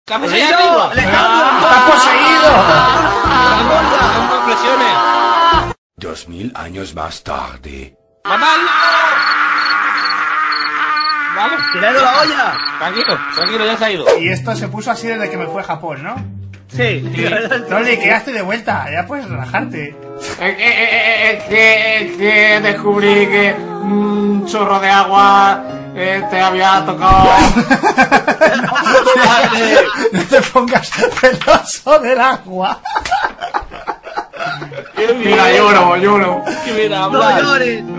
¿Qué haces ahí arriba? ¡Está poseído! ¡No flexiones! 2000 años más tarde. ¡Matadlo! Vale. ¡Tirando la olla! Tranquilo, ya se ha ido. Y esto se puso así desde que me fue a Japón, ¿no? Sí. Rolly, quedaste de vuelta, ya puedes relajarte. Que descubrí que un chorro de agua te había tocado. No te pongas celoso del agua. Mira, lloro. Qué bien ¡No hablar. llores!